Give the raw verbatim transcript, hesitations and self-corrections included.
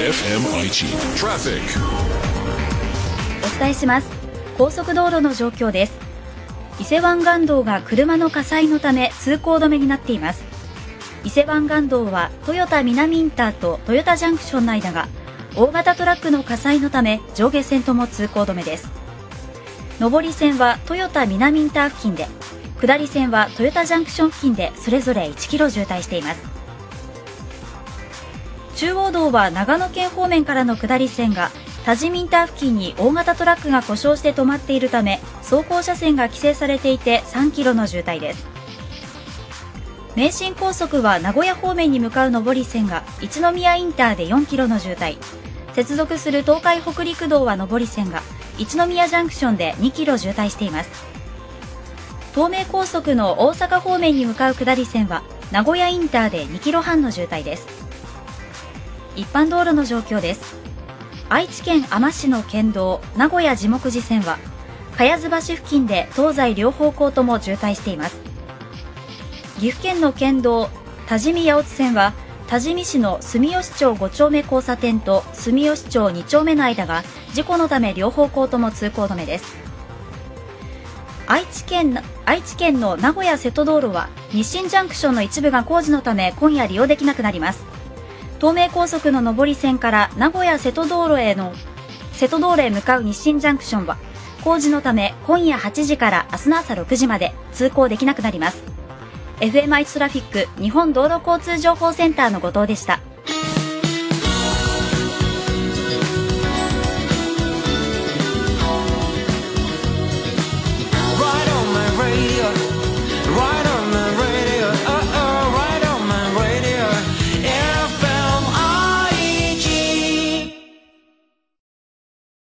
エフエム 愛知 Traffic。 お伝えします。高速道路の状況です。伊勢湾岸道が車の火災のため通行止めになっています。伊勢湾岸道は豊田南インターと豊田ジャンクションの間が大型トラックの火災のため上下線とも通行止めです。上り線は豊田南インター付近で、下り線は豊田ジャンクション付近でそれぞれいちキロ渋滞しています。中央道は長野県方面からの下り線が多治見インター付近に大型トラックが故障して止まっているため走行車線が規制されていてさんキロの渋滞です。名神高速は名古屋方面に向かう上り線が一宮インターでよんキロの渋滞、接続する東海北陸道は上り線が一宮ジャンクションでにキロ渋滞しています。東名高速の大阪方面に向かう下り線は名古屋インターでにキロはんの渋滞です。一般道路の状況です。愛知県あま市の県道名古屋地木寺線は茅津橋付近で東西両方向とも渋滞しています。岐阜県の県道多治見八百津線は多治見市の住吉町ご丁目交差点と住吉町に丁目の間が事故のため両方向とも通行止めです。愛知県、愛知県の名古屋瀬戸道路は日清ジャンクションの一部が工事のため今夜利用できなくなります。東名高速の上り線から名古屋瀬戸道路への瀬戸道路へ向かう日清ジャンクションは工事のため今夜はちじから明日の朝ろくじまで通行できなくなります。エフエム 愛知トラフィック日本道路交通情報センターの後藤でした。